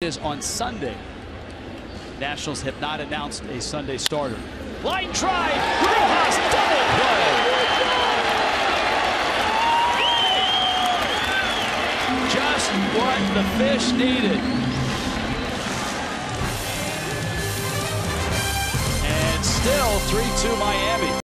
is on Sunday. Nationals have not announced a Sunday starter. Line drive, Rojas double play. Just what the fish needed. And still 3-2 Miami.